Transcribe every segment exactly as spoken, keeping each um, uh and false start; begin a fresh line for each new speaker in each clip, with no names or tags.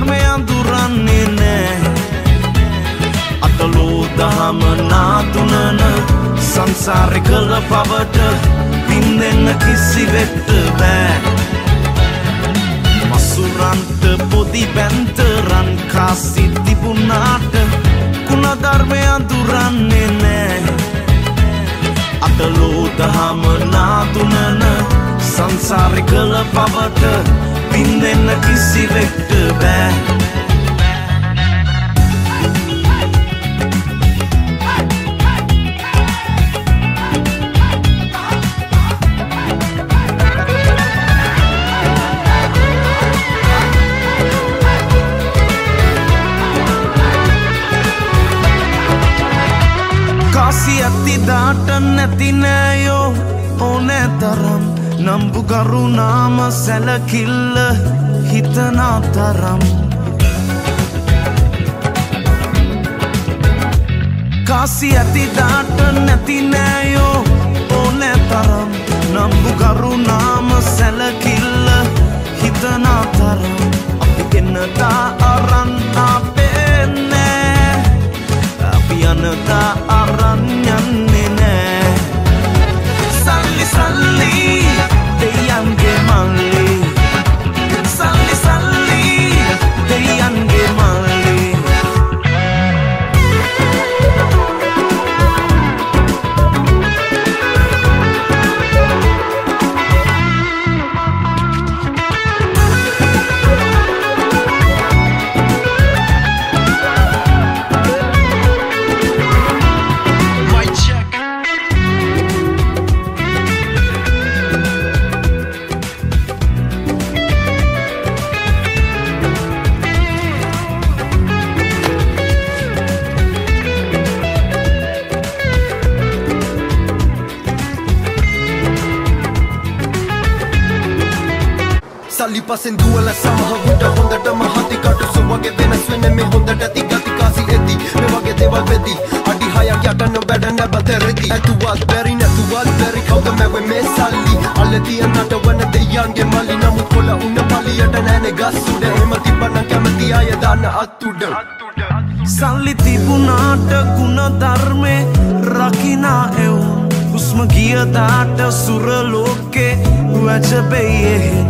ධර්මය අඳුරන්නේ නෑ අතලෝ දහම නාතුනන සංසාරේ කළ පවට පින් දෙන්න කිසිවෙක්ට බෑ මසුරන්ට පොදි බැන්තරන් කාසි තිබුණාට කුණ ධර්මය අඳුරන්නේ නෑ අතලෝ දහම නාතුනන සංසාරේ කළ පවට පින් දෙන්න කිසිවෙක්ට බෑ කාසි ඇති දාට නැති නෑයෝ ඕනෑ තරම් නම්බු කරුණාම සැලකිල්ල හිතනා තරම් කාසි ඇති දාට නැති නෑයෝ ඕනෑ තරම් නම්බු කරුණාම සැලකිල්ල හිතනා තරම් අපි ගෙනතා අරන් අපේ නෑ අපි යනතා අරන් යන්නේ නෑ සල්ලි සල්ලි දෙයන්ගේ මල්ලි සල්ලි සල්ලි දෙයන්ගේ මල්ලි
සල්ලි පසෙන් දුවල සමහවට හොඳටම හති කටු සුවගේ වෙනස් වෙන මේ හොඳට ඇති ගති කාසි ඇති මේ වගේ දේවල් වෙති අඩි හයක් යටන බැඩ නැබතරෙති ඇතුවත් බැරි නැතුවත් බැරි කවුද මැවෙ මේ සල්ලි අල්ල තියන්නට වන දෙයන්ගේ මල්ලි නමුත් කොළ උන්න පලියට නෑනේ ගස් උඩ එහෙම තිබ්බනම් කැමති අය දාන්න අත් උඩ
සල්ලි තිබුණාට ගුණ ධර්මේ රකිනා එවුන් හුස්ම ගිය දාට සුර ලෝකේ වැජබෙයි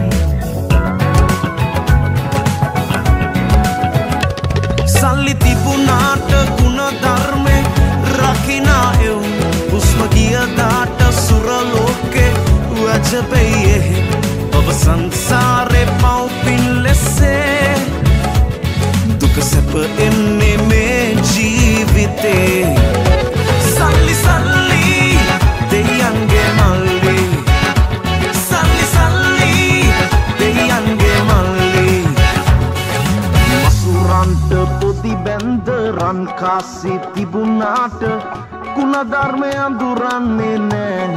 සල්ලි තිබුණාට ගුණ ධර්මේ රකිනා එවුන් හුස්ම ගිය දාට සුර ලෝකේ වැජබෙයි ඔබ සංසාරේ පව්පින් ලෙසේ දුක සැප එන්නේ මේ ජීවිතේ සල්ලි සල්ලි දෙයන්ගේ මල්ලි සල්ලි සල්ලි දෙයන්ගේ මල්ලි මසුරන්ට පොදි බැන්දරන් කාසි තිබුණාට කුණ ධර්මය අඳුරන්නේ නෑ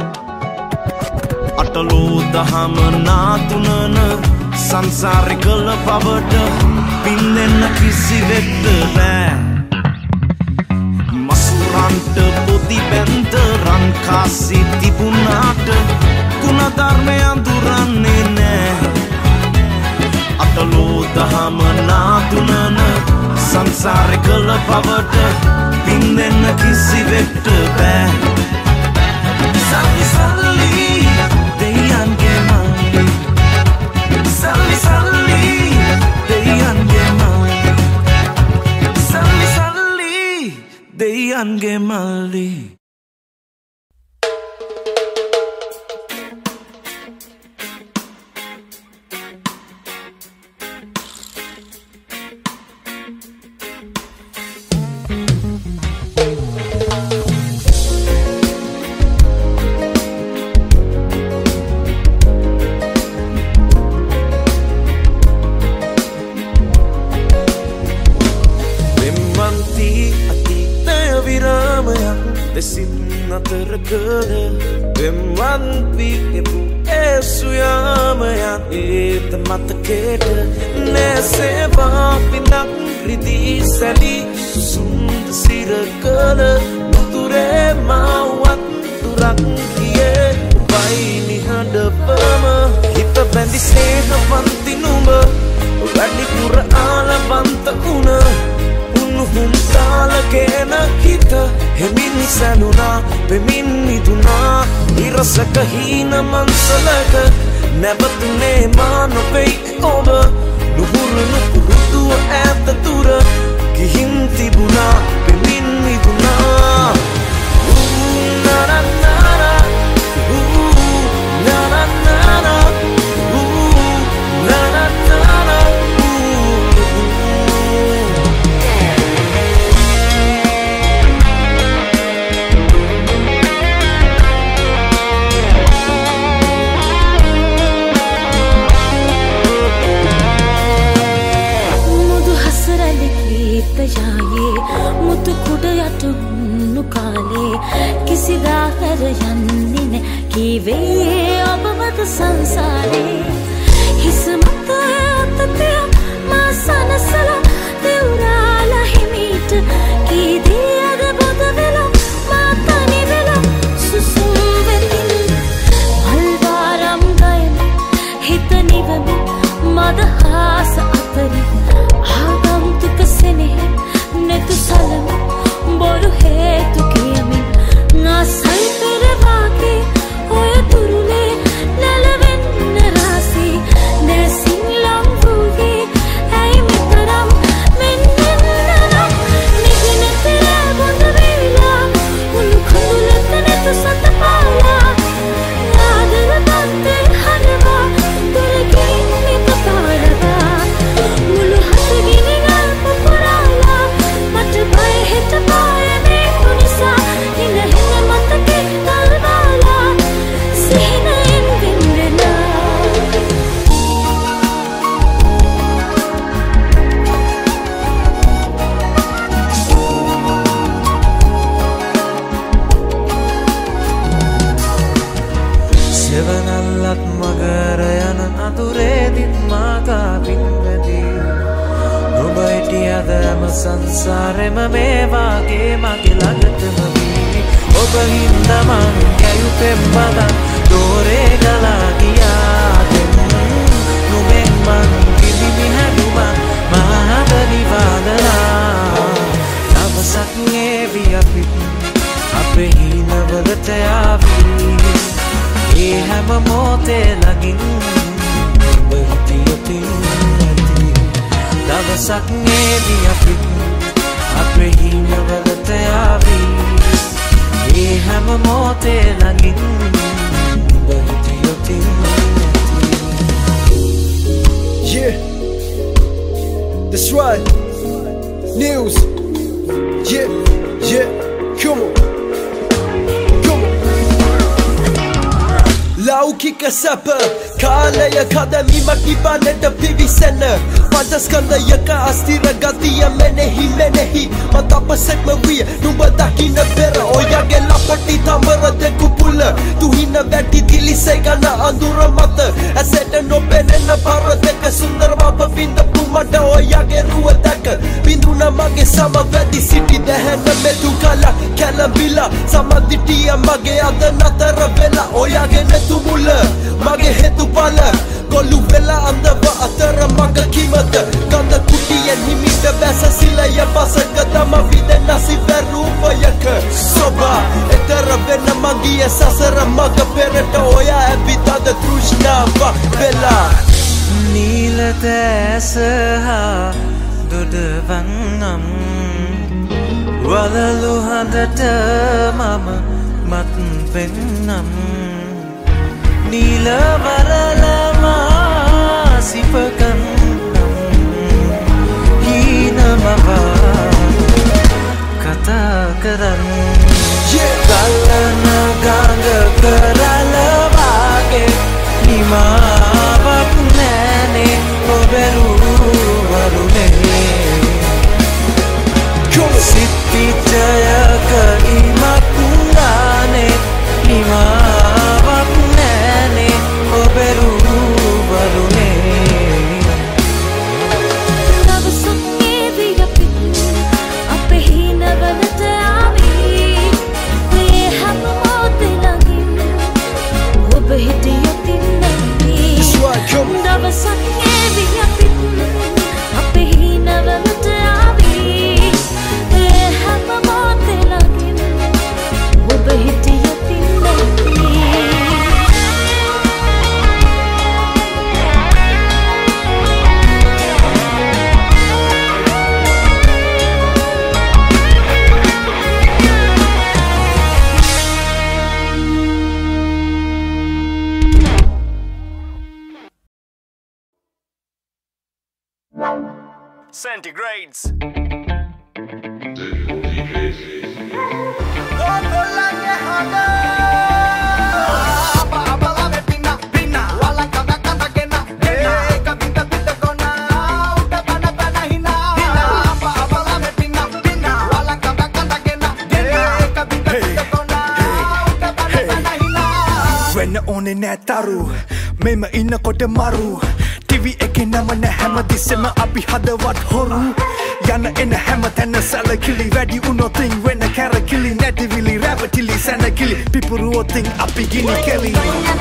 අටලෝ දහම නාතුනන සංසාරේ කළ පවට පින් දෙන්න කිසිවෙක්ට බෑ මසුරන්ට පොදි බැන්දරන් කාසි තිබුණාට කුණ ධර්මය අඳුරන්නේ නෑ අතලෝ දහම නාතුනන සංසාරේ කළ පවට පින් දෙන්න කිසිවෙක්ට බෑ සල්ලි සල්ලි දෙයන්ගේ මල්ලි සල්ලි සල්ලි දෙයන්ගේ මල්ලි සල්ලි සල්ලි දෙයන්ගේ මල්ලි අතර කළ වෙම්වන් පියපු ඒසුයාමයන් ඒත මතකේට නැසේවා පිනක් රිදී සැලි සුන්ද සිර කළ නුතුරේ මවත් තුරක් කියේ වයි නිහඬවම හිත බැඳි ස්නේහවන්ති නුඹ වැඩිපුර ආලබ කේන හිත හෙමින් සැලුනා පෙමින් නිදුනා ඉරසක හීන මන්සලක නැවතුනේ මා නොපෙයි ඔබ නුහුරුණු පුරුදුව ඈත තුර ගිහින් තිබුණා පෙමින් නිදුනා නානනානා නානනානා
මුතු කුඩ යටුන්නු කාලේ කිසිදාකර යන්නේ නැ කීවේ ඔබ මත සංසාරේ හිස මත අතතය මා සනසලා දෙවුරාලා හිමීට කීදී අද බොද වෙලා මා තනි වෙලා සුසුම් වෙමින් මල්වාරම් ගයම හිත නිවමි මදහාස අතරින් ආගන්තුක සෙනෙහ netu salam boru hetu kiyami ngasai perwage oya turule nalavenna rasi nesin lambuge ai mitaram mennanna nigine tere bonda vela ulu khulata netu satapala nadara batte harwa durkin nitaparaga mulu hatgine gal papurala bay hit bay me kunisa hina hina matake dalwala sihina in vindna
sevanallat magara yana ature dit maga binwedi ඔබයිටියදම සංසාරෙම මේ වාගේ මගේ ළඟටම වී ඔබ හින්දමන් ගැයු පෙම්බදන් දෝරේ ගලා ගියා නුඹෙන් මං කිලිමි හැදුමන් මහත නිවාදලා දවසක් නේවි අපිත් අපේ හිනවලට යාවී ඒ හැම මොහොතේ ළඟින් ඔබ හිටියොතින් දවසක් නේවි අපිත් අපේ හිනවලට යාවී ඒ හැම මොහොතේ ළඟින් ඔබ හිටියොතින්
Yeah, that's right. News. Yeah, yeah, come on, come on. Laukika sapa Kalaya kadami makibaneta pivisena Pantaskanda yaka astira gatiya menehi menehi Matapasek mawiya numba dakina bera Oyage lapati tamara de kupula Tuhina veti dilisegana andura mata Aseta no penena para deka sundar mapa vinda pumada Oyage ruwa deka Binduna mage sama veti city dehena metu kala Kala bila sama ditiya mage adanatara vela Oyage netu mula mage hetu pala Golu vela andava atara maga kimata Ganda kutiyan himita besa sila ya basa Gadama vide nasi veru vayaka Soba etara vena mangia sasara maga pereta Oya evitada trushnava vela
Nila tesaha dudavangam Walalu handata mama matn pennam Nila varalama sipakannam hina mava kata karan kalana ganga karala vage nima vapnane oberu varune sitti jayaka imakundane nima vapnane oberu varune
Davasak ngevi apit ape hinavalata avi
centigrades.
When ඕනේ නෑ තරු මෙම ඉන්නකොට මරු TV එකේ නම නෑ හැමතිස්සෙම අපි හදවත් හොරු යන එන හැම තැන සැලකිලි වැඩි වුණොතින් වෙන කැරකිලි නැතිවිලි රැවටිලි සැනකිලි පිපුරුවොතින් අපි ගිනි කෙලි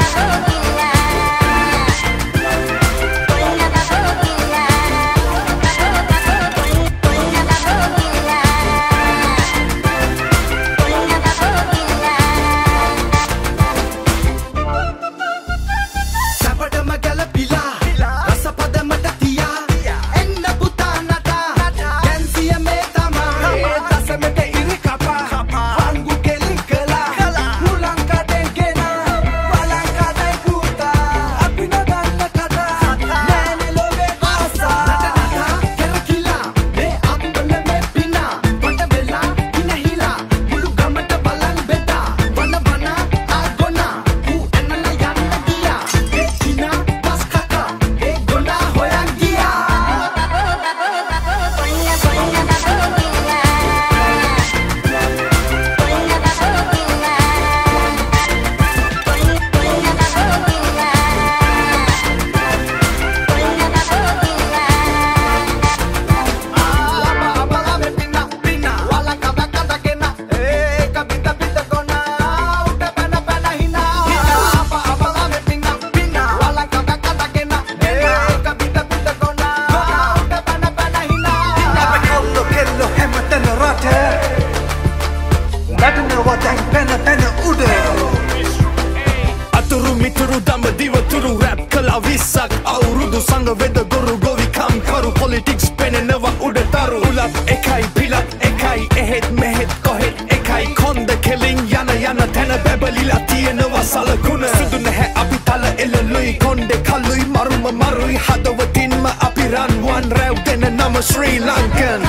Sri Lankan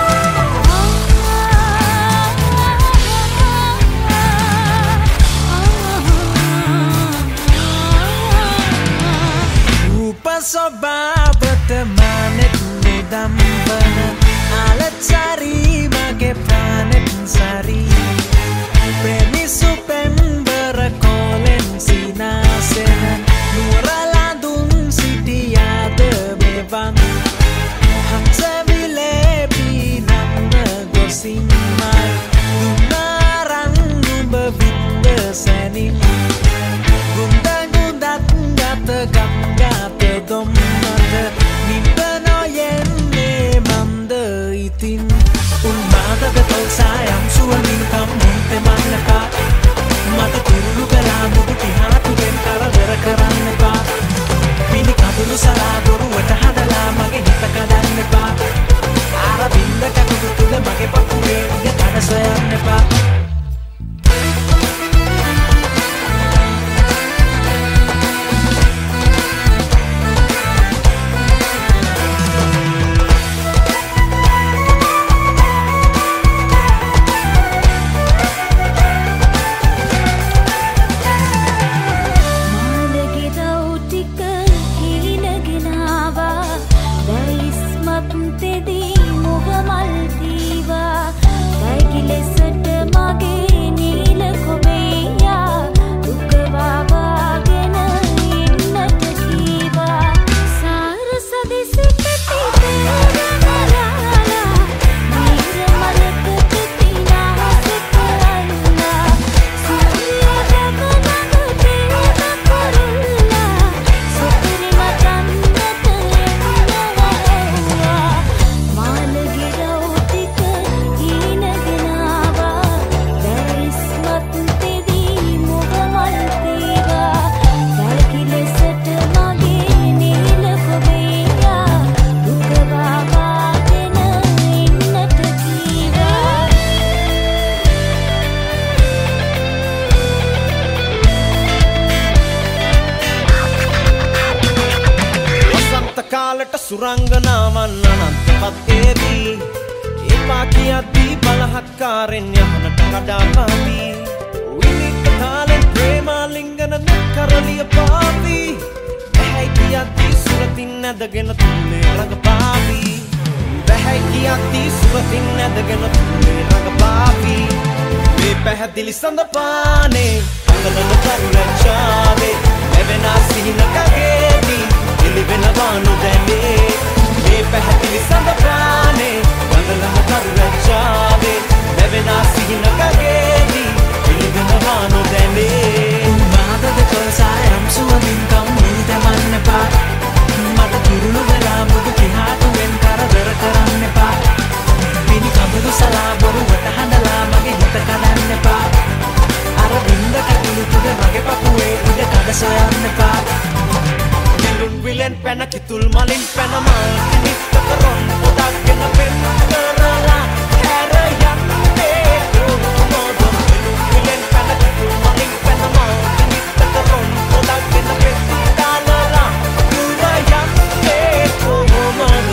Oh
සුරංගනාවන් අනන්තවත් ඒවි එපා කියද්දී බලහත්කාරෙන් යහනට කඩාපාවි විනිත තාලෙන් ප්‍රේමාලිංගන කරලිය පාවි බැහැයි කියද්දී සුරතින් නැදගෙන තුලේ රඟපාවි බැහැයි කියද්දී සුරතින් නැදගෙන තුලේ රඟපාවි මේ පැහැදිලි සඳපානේ අඟලන කරුණාවේ ලැබෙනා සිහිනකගේදී එළිවෙනවා නොදැනේ මේ පැහැදිලි සඳපානේ අඟලන කරුණාවේ ලැබෙනා සිහිනකගේදී එළිවෙනවා නොදැනේ
උන්මාදද කොසායම් සුවඳින් කම්මුල් දෙමන්න එපා මට තුරුණු වෙලා මුදු කිහාටුවෙන් කරදර කරන්න එපා පිණි කඳුළු සලා බොරුවට හඬලා මගේ හිත කඩන්න එපා අර බින්ද කටුළු තුඩ මගේ පපුවේ උඩ කඩ සොයන්න එපා
නෙළුම් විලෙන් පැන කිතුල් මලින් පැන මල් නිත්ත කරොන් පොඩක් ගෙන පෙන් කරලා හැර යන්නේ කොහොමද නෙළුම් විලෙන් පැන කිතුල් මලින් පැන මල් නිත්ත කරොන් පොඩක් ගෙන පෙන් කරලා දුර යන්නේ කොහොමද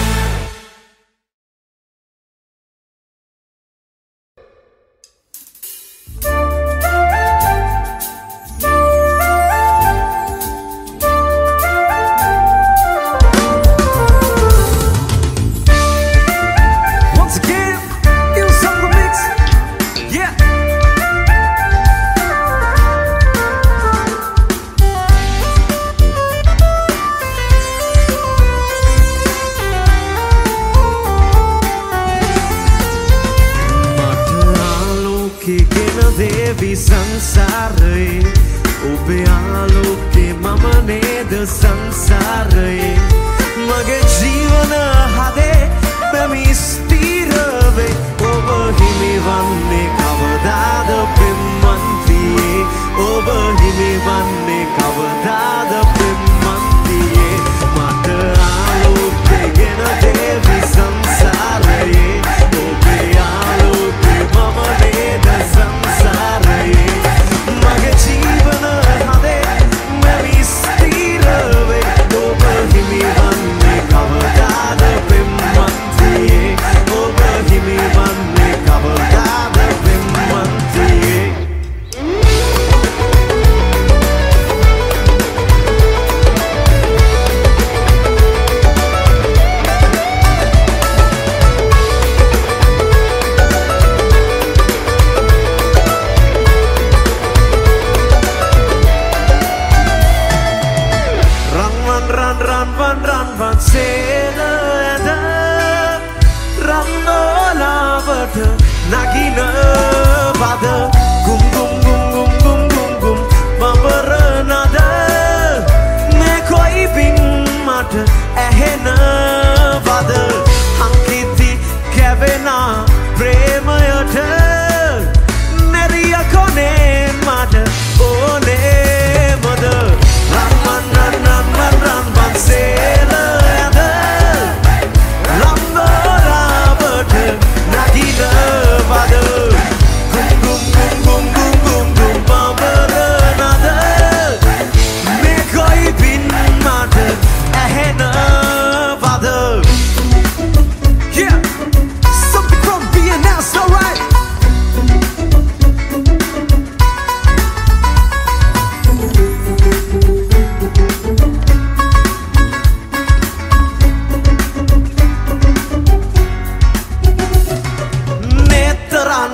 සංසාරේ ඔබේ ආලෝකේ මම නේද සංසාරේ මගේ ජීවන හදේ පැමි ස්ථිරවේ ඔබ හිමිවන්නේ කවදාද පෙම්මන්තියේ ඔබ හිමිවන්නේ කවදාද පෙම්මන්තියේ මට ආලෝකේ ගෙන දේවි සංසාරේ ඔබේ ආලෝකේ මම නේද සංසාරේ මගේ ජීවන හදේ මැවි ස්ථිරවේ ඔබ හිමිවන්නේ කවදාද පෙම්මන්තියේ ඔබ හිමිවන්නේ කවදාද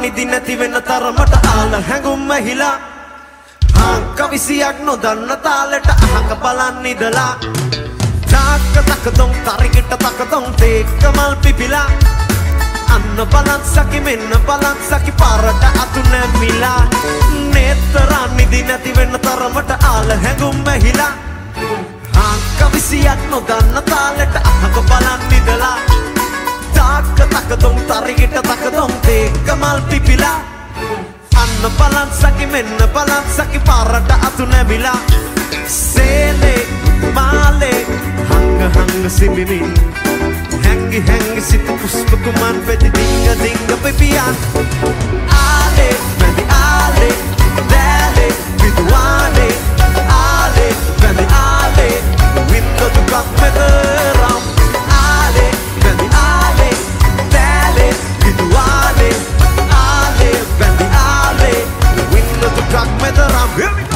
නිදි නැති වෙන තරමට ආල හැඟුම් ඇහිලා කවිසියක් නොදන්න තාලෙට අහක බලන් ඉදලා තාක්ක තකදොන් තරිකිට තකදොන් තේක්ක මල් පිපිලා අන්න බලන් සකි මෙන්න බලන් සකි පාරට අතු නැමිලා නේතරා නිදි නැති වෙන තරමට ආල හැඟුම් ඇහිලා කවිසියක් නොදන්න තාලෙට අහක බලන් ඉදලා තාක්ක තකදොන් තරිකිට තකදොන් තේක්ක මල් පිපිලා අන්න බලන් සකි මෙන්න බලන් සකි පාරට අතු නැමිලා සේලේ මාලේ හංග හංග සිඹිමින් හැංගි හැංගි සිත පුස්ප කුමන් පෙති දිංග දිංග පිපියන් ආලේ මැදි ආලේ දෑලේ විදුවාලේ ආලේ මැදි ආලේ වින්ද දුකක් මෙතරම් ආලේ මැදි ආලේ දෑලේ විදුවාලේ ආලේ මැදි ආලේ වින්ද දුකක් මෙතරම්. Here we go!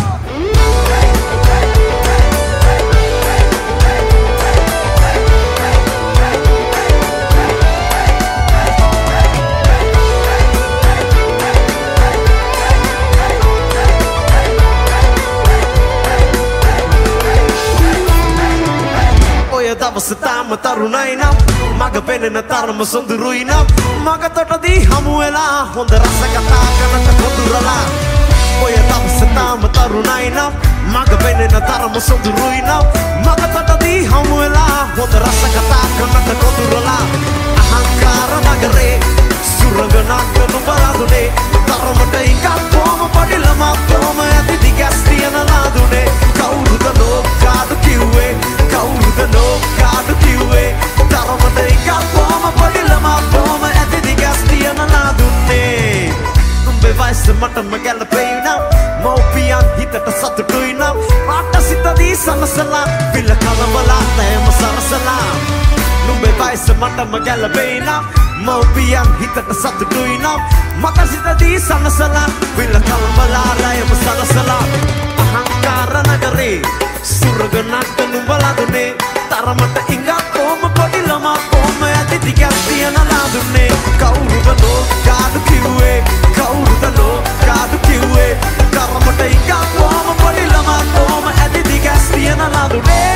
දවස තාම තරුණයි නම් මග පෙනෙන තරම සොඳුරුයි නම් මග තොටදී හමු වෙලා හොඳ රස කතා කරනට කොඳුරලා ඔය දවස තාම තරුණයි නම් මග පෙනෙන තරම සොඳුරුයි නම් මග තොටදී හමු වෙලා හොඳ රස කතා කරනට කොඳුරලා අහංකාර නගරේ සුරංගනක් නුඹලාදුනේ තරමට එකක් කොම පොඩි ළමා කොම ඇති දිගස් තියන ලාදුනේ කවුරුද ලෝකාදු කිව්වේ කවුරුද ලෝකාදු කිව්වේ තරමට එකක් කොම පොඩි ළමා කොම ඇති දිගස් තියන ලාදුනේ නුඹේ වයස මටම ගැලපෙයි නම් මෝපියන් හිතට සතුටුයි නම් ආට සිතදී සමසලා පිළ කලබලා තෑම සරසලා නුඹේ වයස මටම ගැලපෙයි නම් මෝපියන් හිතට සතුටුයි නම් මට සිතදී සමසලා පිළ කලබලා තෑම සරසලා අහංකාර නගරේ සුරගනක් නුඹලාදුනේ තරමට ඉඟක් කොම පොඩි ළමා කොම ඇති දිගක් තියන ලාදුනේ කවුරුද ලෝකාදු කිව්වේ කවුරුද ලෝකාදු කිව්වේ තරමට ඉඟක් කොම පොඩි ළමා කොම ඇති දිගක් තියන ලාදුනේ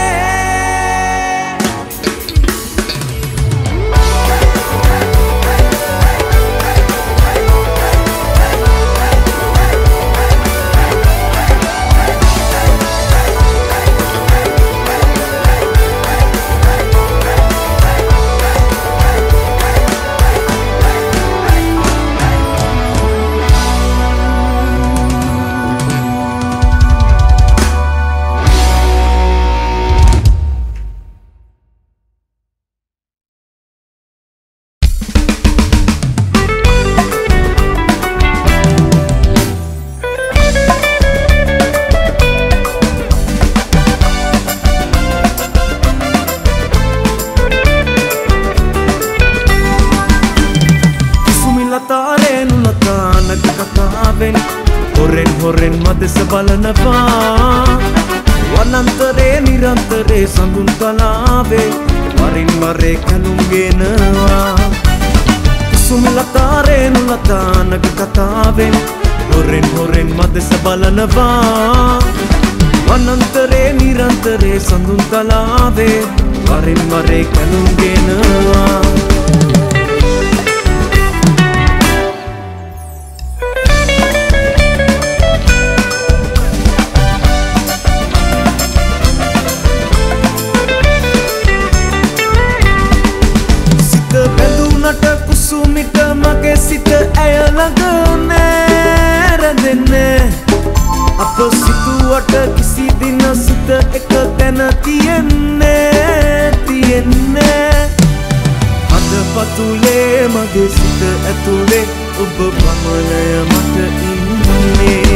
හොරෙන් මදෙස බලනවා වනන්තරේ නිරන්තරේ සඳුන් තලාවේ වරින් වරේ කැලුම් ගෙනවා සුමිලතාරේ නුලතානක කතාවෙන් හොරෙන් හොරෙන් මදෙස බලනවා වනන්තරේ නිරන්තරේ සඳුන් තලාවේ වරින් වරේ කැලුම් ගෙනවා කුසුමිට මගේ සිත ඇය ළඟ නෑරැඳෙන්නේ අප සිතුවට කිසි දින සිත එක තැන තියෙන්නේ තියෙන්නේ අද පතුලේ මගේ සිත ඇතුලේ ඔබ පමණය මට ඉන්නේ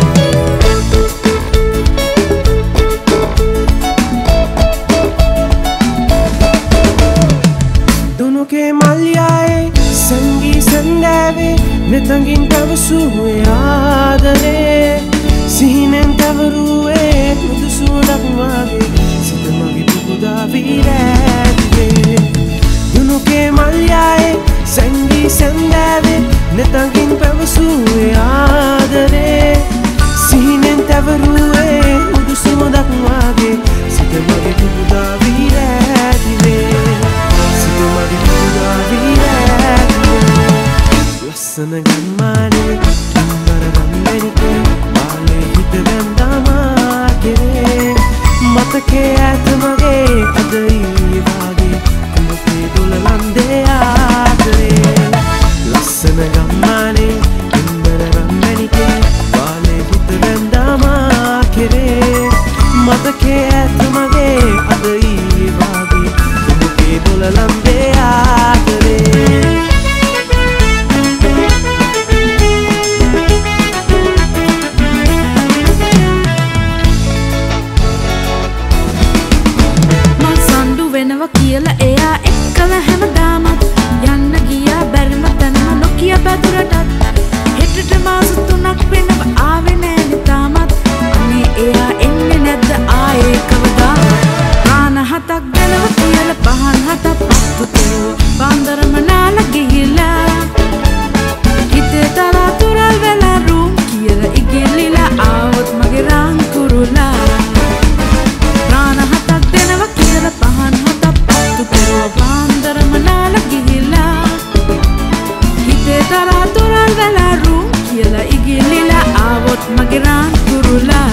දුනුකේ මල්යායේ සංගී සන්දෑවේ මෙතඟින් පැවසුවේ ආදරේ සිහිනෙන් තවරුවේ මුදු සුවඳක් වගේ සිත මගේ පුබුදා වී රැඳේ දුනුකේ මල්යායේ
Sangi sandave netangin pavasuwe aadare Sihinen tavaruwe udusumudak wage sitamage puda viradive sitamage puda viradive lassana gammane ambara gammenike baale hita gandama kere matake atamage adai wage kumate dolalande aadare lassana gammane ambara gammenike baale hita gandama kere matake atamage adai wage kumate dolalande aadare
කියලා එයා එක්කල හැමදාමත් යන්න ගියා බැරිම තැනම නොකිය බැදුරටත් හෙටට මාස තුනක් වෙනව ආවේ නෑනේ තාමත් අනේ එයා එන්නේ නැද්ද ආයේ කවදා ප්‍රාණ හතක් ගැනව කියලා පහන් හතක් පුතුරු බන්දරම නාලා ගිහිලා හිතේ තරා තුරල් වෙලා රූම් කියලා ඉගෙලිලා ආවොත් මගේ රාන් කුරුලා ප්‍රාණ හතක් දෙනව කියලා පහන් Bandar manala gihila hite tara tural vela room kila igilila avot magiran kurula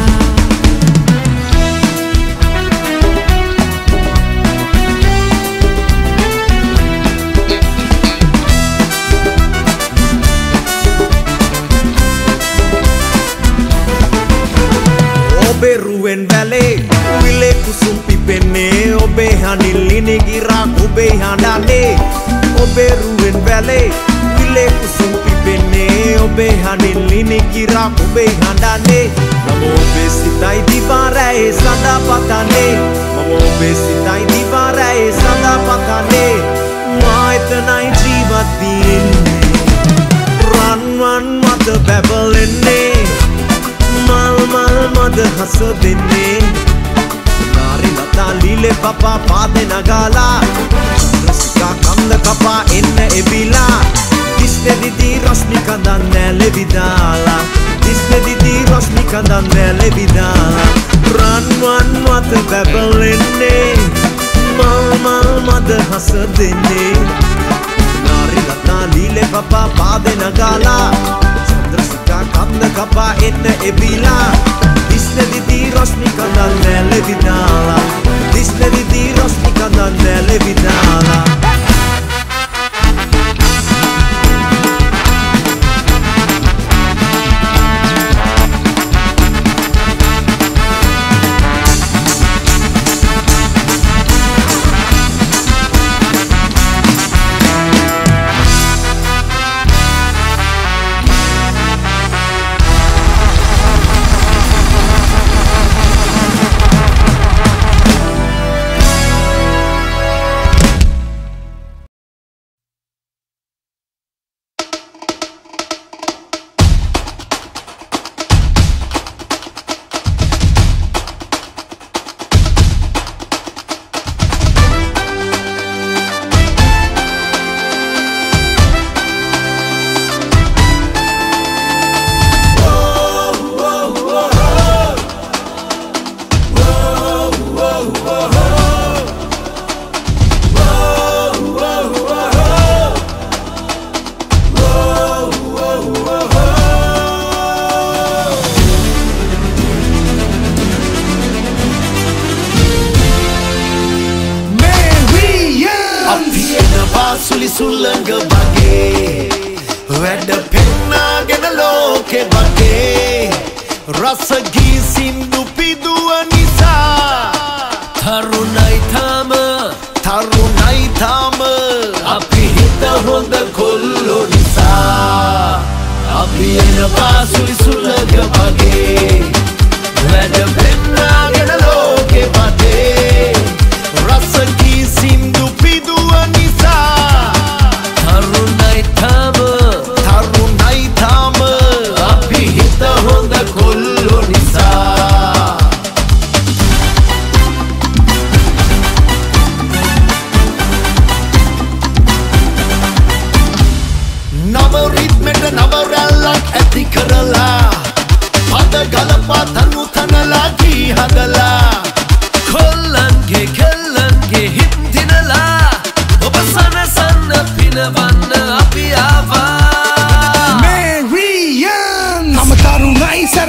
Obe ruwen vale wile kusum pipene obe hanilini gira obe handane obe ruwen vale wile kusum pipene obe hanilini gira obe handane mamo obe sitai divarae sada patane mamo obe sitai divarae sada patane maitanai jivat dinne run run mother babelene mal mal mad hasadene nari lata lile papa pade nagala rasika kanda kapa enne ebila disne didi rosni kandanne levidala disne didi rosni kandanne levidala run run mad babelene mal mal mad hasadene nari lata lile papa pade nagala Rasika kanda kapa enne ebila disne didi rosni kandanne levidala disne didi rosni kandanne levidala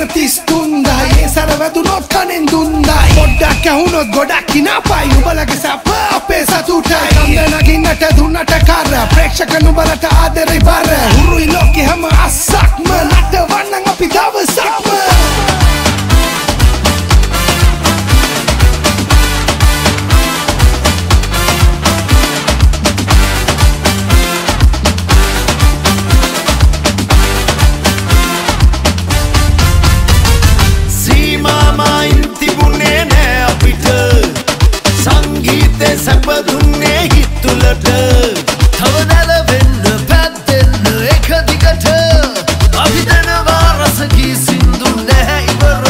තිස් තුන්දායි ඒ සැර වැදුනොත් කනෙන් දුන්දායි පොඩ්ඩක් ඇහුනොත් ගොඩක් කිනාපයි නුඹලගේ සැප අපේ සතුටයි කන්ද නගින්නට දුන්නට කර ප්‍රේක්ෂක නුඹලට ආදරේ බර හුරුයි ලෝකෙ හැම අස්සක්ම නටවන්න අපි දවසක්ම
සැපදුන්නේ හිතුලට තවදැල වෙන්න පැත්තෙන්න එක දිගට අපි දෙනවා රසකී සින්දු නැහැ ඉවර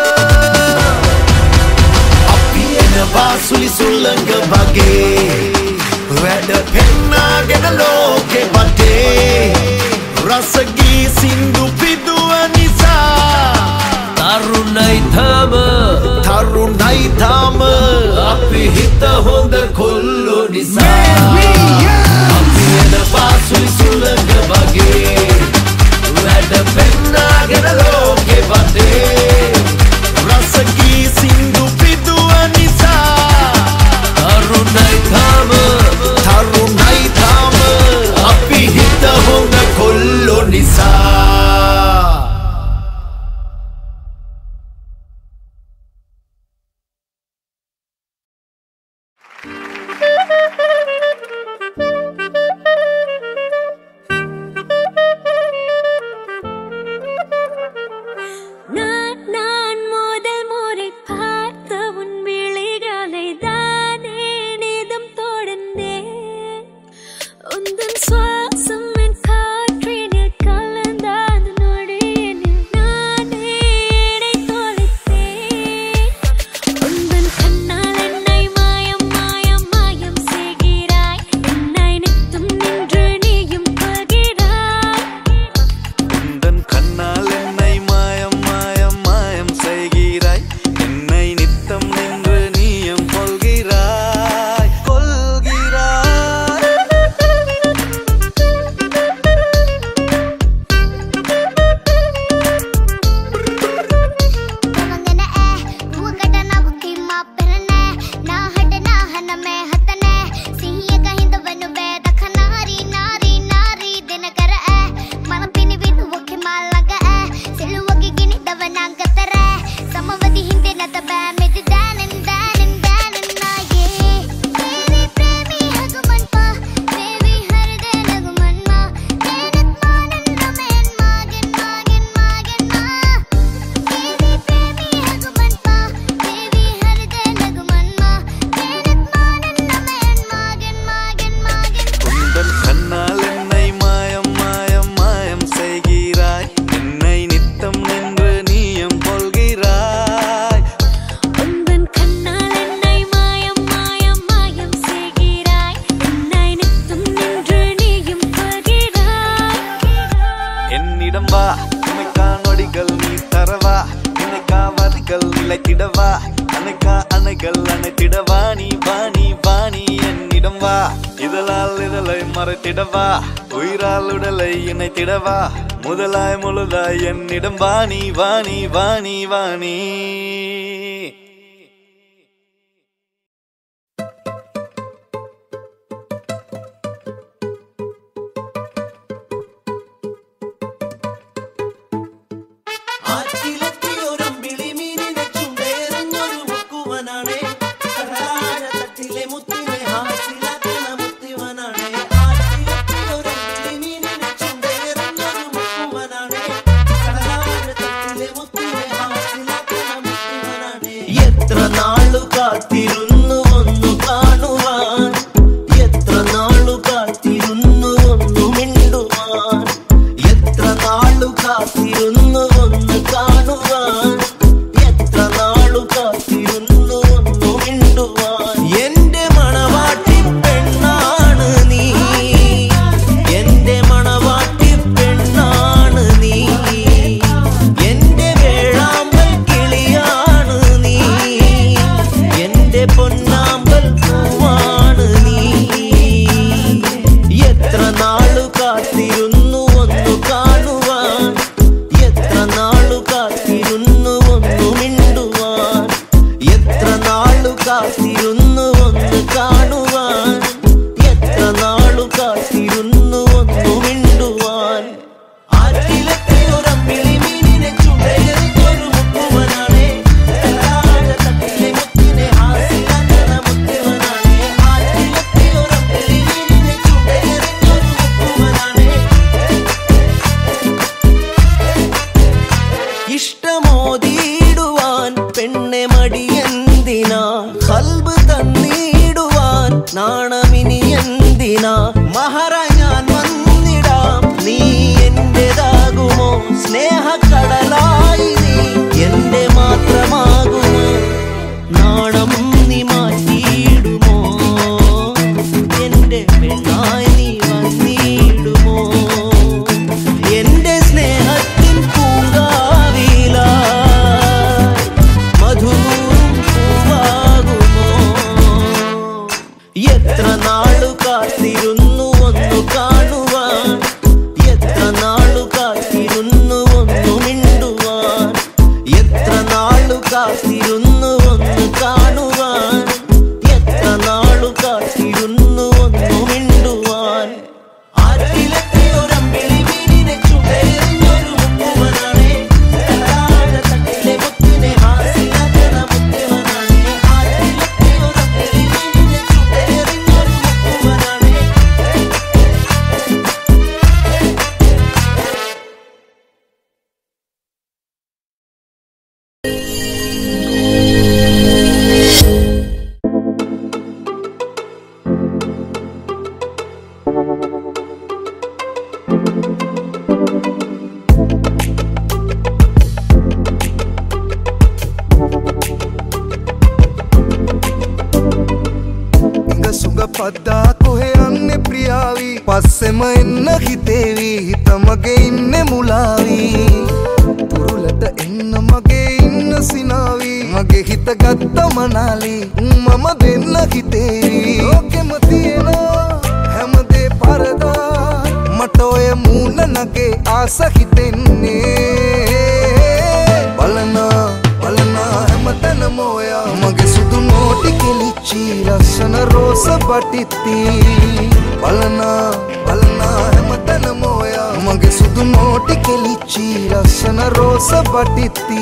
අපි එනවා සුලි සුල්ලංග වගේ වැඩ පෙන්නාගෙන ලෝකෙ වටේ රසකී සින්දු පිදුව නිසා තරුණයි තාම තරුණයි තාම අපි හිත හොඳ කොල්ලෝ නිසා අපි එනවා සුලි සුල්ලංග වගේ වැඩ පෙන්නාගෙන ලෝකෙ වටේ රසකී සින්දු පිදුව නිසා තරුණයි තාම තරුණයි තාම අපි හිත හොඳ කොල්ලෝ නිසා முதலாய் முழுதாய் என்னிடம் வாணி வாணி வாணி வாணி സ്നേഹ കടലായി എന്റെ മാത്രമാകുമോ നാണം നീ മാറ്റിയിടുമോ എന്റെ പെണ്ണായി നീ വന്നിടുമോ എന്റെ സ്നേഹത്തിൻ പൂങ്കാവിലായി മധുവും പൂവാകുമോ എത്ര നാളു കാത്തിരുന്നു ഒന്നു കാണുവാൻ എത്ര നാളു കാത്തിരുന്നു ഒന്നു മിണ്ടുവാൻ എത്ര നാളു കാത്തിരുന്നു ഒന്ന് കാണുവാൻ എത്ര നാളു കാത്തിരുന്നു ഒന്നു മിണ്ടുവാൻ ആറ്റിലെത്തിയൊരമ്പിളി മീനിനെ ചുടലെറിഞ്ഞൊരു മുക്കുവനാണേ തട്ടിലെ മുത്തിനെ ഹാസിലാക്കണ മുത്തുവനാണേ ആറ്റിലെത്തിയൊരമ്പിളി മീനിനെ ചുടലെറിഞ്ഞൊരു മുക്കുവനാണേ
සුඟ පද්දා කොහෙ යන්නේ ප්‍රියාවී පස්සෙම එන්න හිතේවී හිත මගේ ඉන්නේ මුලාවී තුරුලට එන්න මගේ ඉන්න සිනාවී මගේ හිත ගත්ත මනාලී මම දෙන්න හිතේවී ලෝකෙම තියෙන හැමදේ පරදා මට ඔය මූණ නගේ ආස හිතෙන්නේ බලනා බලනා හැමතැනම ඔයා මගේ සුදු නෝටි කෙලිච්චි ලස්සන රෝස බටිත්ති බලනා බලනා හැමතැනම ඔයා මගේ සුදු නෝටි කෙලිච්චි ලස්සන රෝස බටිත්ති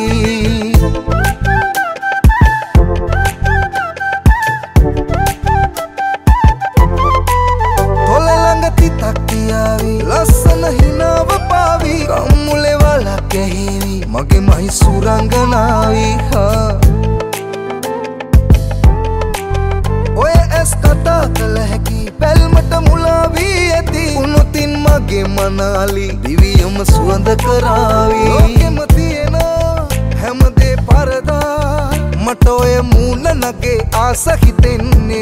තොල ළඟ තිතක් තියාවි ලස්සන හිනාව පාවි කම්මුලේ වලක් ඇහිවි මගේ මහි සුරංගනාවි හා ඔය ඇස් කතා කළ හැකි පැල්මට මුලාවී ඇති උනුතින් මගේ මනාලි දිවියම සුවඳ කරාවි ලෝකෙම තියෙන හැමදේ පරදා මට ඔය මූණ නගේ ආස හිතෙන්නේ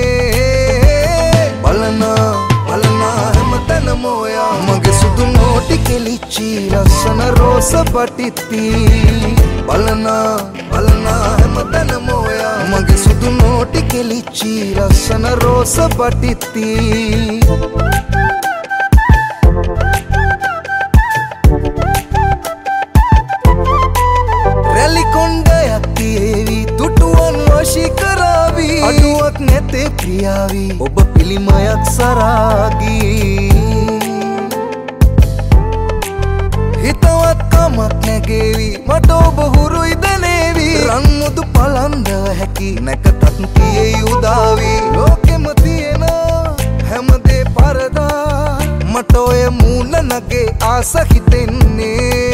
බලනා බලනා හැමතැනම ඔයා මගේ සුදු නෝටි කෙලිච්චි ලස්සන රෝස බටිත්ති බලනා බලනා හැමතැනම ඔයා මගේ සුදු නෝටි කෙලිච්චි ලස්සන රෝස බටිත්ති රැලි කොණ්ඩයක් තියේවි දුටුවන් වශී කරාවි අඩුවක් නැතේ ප්‍රියාවි ඔබ පිළිමයක් සරාගී හිතවත් කමක් නැගේවි මට ඔබ හුරුයි දැනේවි රන් මුදු පලන්දව හැකි නැකතත් කියෙයි උදාවි ලෝකෙම තියෙන හැමදේ පරදා මට ඔය මූණ නගේ ආස හිතෙන්නේ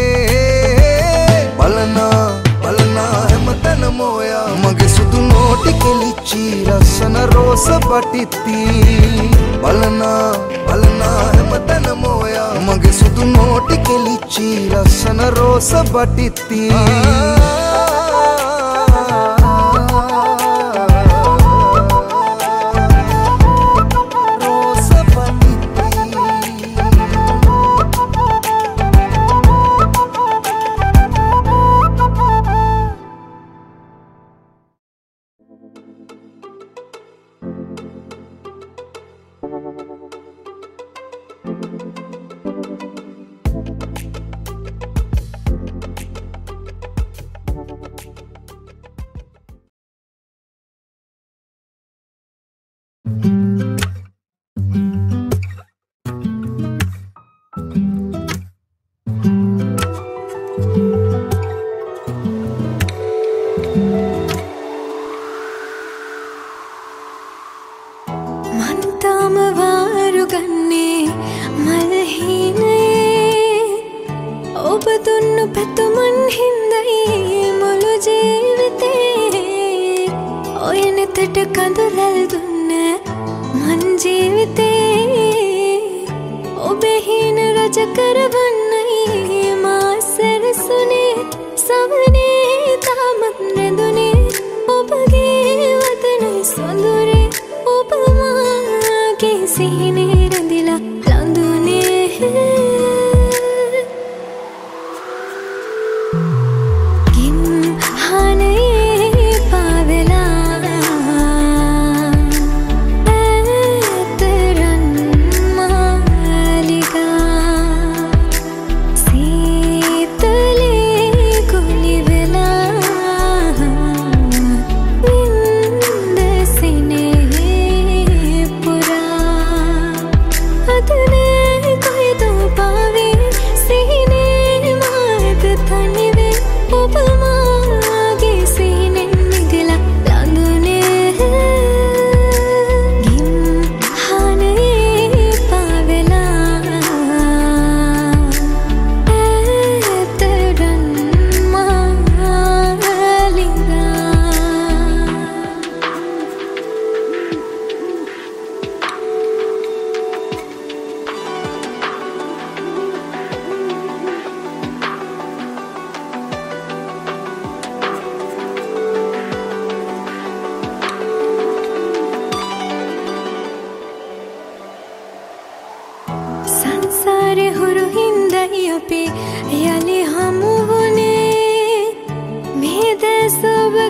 බලනා බලනා හැමතැනම ඔයා මගේ සුදු නෝටි කෙලිච්චි ලස්සන රෝස බටිත්ති බලනා බලනා හැමතැනම ඔයා මගේ සුදු නෝටි කෙලිච්චි ලස්සන රෝස බටිත්ති
ඔබ හින රජ කරවන්නයි මා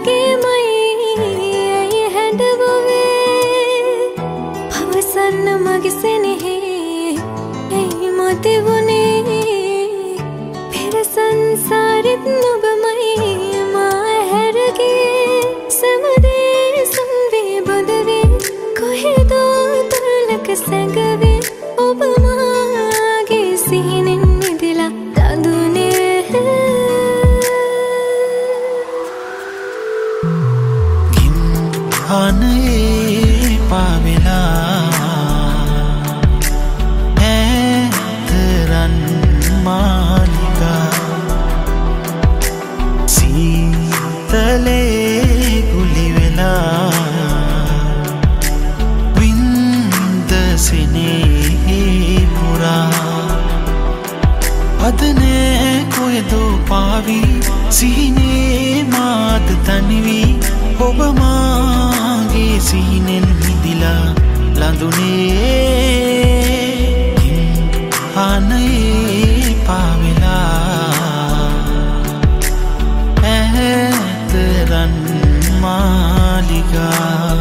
වගේ මයි ඇයි හැඩවුවේ පවසන්න මගේ සෙනෙහි ඇයි මතේ වුණේ පෙර සංසාරෙත් නුඹමයි මා හැරගේ සමදේ සම්වේ බොඳවේ කොහෙදෝ තුලක සැඟවේ ඔබ මාගේ සිහිනෙන් මිදලා දඳුනේ
ගිම්හනේ පාවෙලා ඇතරන් මාලිගා සීතලේ ගුලි වෙලා වින්ද සිනේ පුරා අදනේ කොයදෝ පාවි සිහිනේ මාත තනිවි ඔබ මාගේ සිහිනෙන් මිදිලා ලඳුනේ ගිම්හනේ පාවෙලා ඇතරන් මාලිගා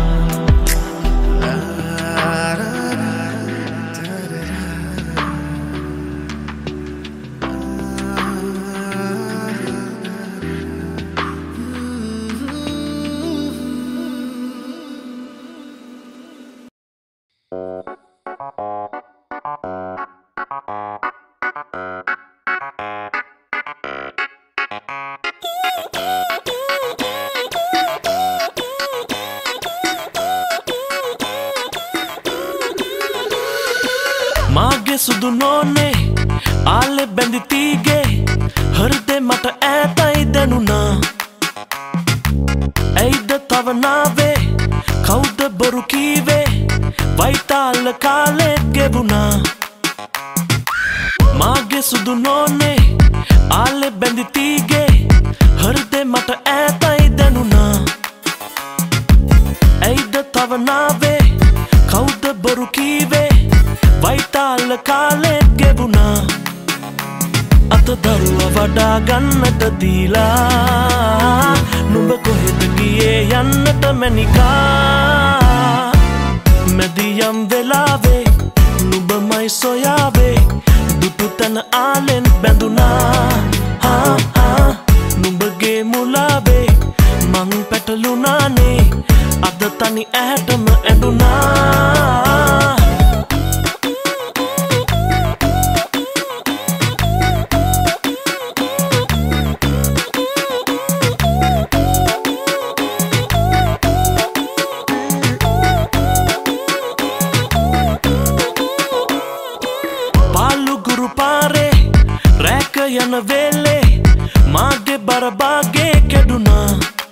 මාගේ සුදු නෝනේ ආලේ බැඳි තීගේ හෘදේ මට ඈතයි දැනුණා ඇයිද තව නාවේ කවුද බොරු කීවේ වයිතාල කාලේ ගෙවුණා මාගේ සුදු නෝනේ ආලේ බැඳි තීගේ හෘදේ මට ඈතයි දැනුණා ඇයිද තව නාවේ කවුද බොරු කීවේ වයිතාල කාලේ ගෙවුණා අත දරුවා වඩා ගන්නට දීලා නුඹ කොහෙද ගියේ යන්නට මැනිකා මැදියම් වෙලාවේ නුඹමයි සොයාවේ දුටු තැන ආලෙන් බැඳුනා හා හා නුඹගේ මුලාවේ මං පැටලුණානේ අද තනි ඇහැටම ඇඬුණා යන වෙලේ මාගේ බරබාගේ කැඩුනා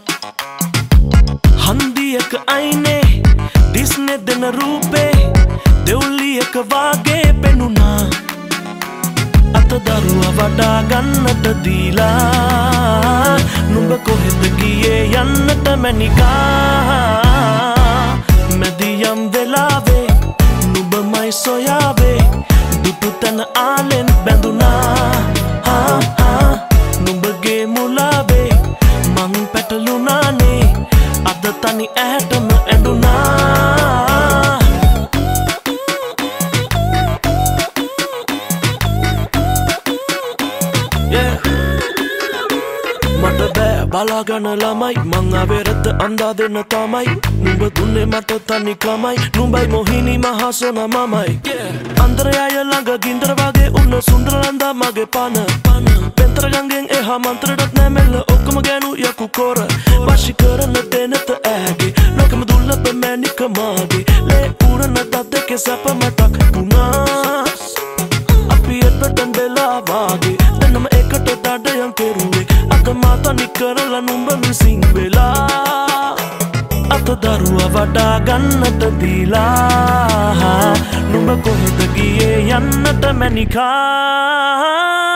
හන්දියක අයිනේ දිස්නේ දෙන රූපේ දෙව්ලියක වාගේ පෙනුණා අත දරුවා වඩා ගන්නට දීලා නුඹ කොහෙද ගියේ යන්නට මැනිකා මැදියම් වෙලාවේ නුඹමයි සොයාවේ දුටු තැන ආලෙන් බැඳුනා නුඹගේ මුලාවේ මං පැටලුණානේ අද තනි ඇහැටම ඇඬුණා මට බෑ බලාගන්න ළමයි මං ආවෙරත අන්දා දෙන්න තමයි නුඹ දුන්නේ මට තනි කමයි නුඹයි මොහිනි මහා සොන මමයි අන්තරයය ළඟ ගින්දර වගේ උන්න සුන්දර ලන්දා මගේ පන පෙන්තර ගංගෙන් එහා මන්තරටත් නැමෙල්ල ඔක්කොම ගෑනු යකු කොර වශි කරන තැනත ඇගේ ලොකම දුල්ලප මැනික මාගේ ලේ උරන දත් දෙකේ සැප මටක් වුණා අපි එපටන් වෙලා වාගේ දෙන්නම එකට දඩයන් කෙරුවේ අත මාතනි කරලා නුඹ මිසින් වෙලා අත දරුවා වඩා ගන්නට දීලා නුඹ කොහෙද ගියේ යන්නට මැනිකා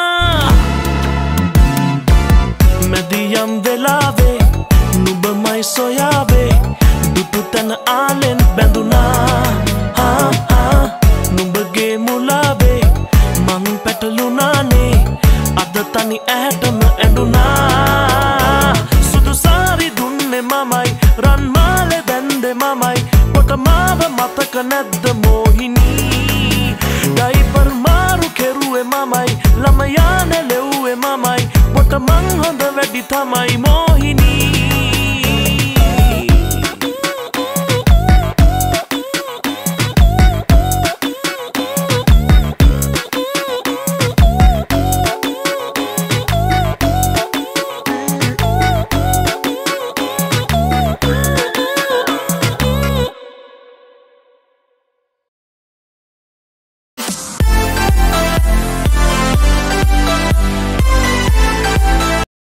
මැදියම් වෙලාවේ නුඹමයි සොයාවේ දුටු තැන ආලෙන් බැඳුනා නුඹගේ මුලාවේ මං පැටලුණානේ අද තනි ඇහැටම ඇඬුණා සුදු සාරි
මට මං හොඳ වැඩි තමයි මෝහ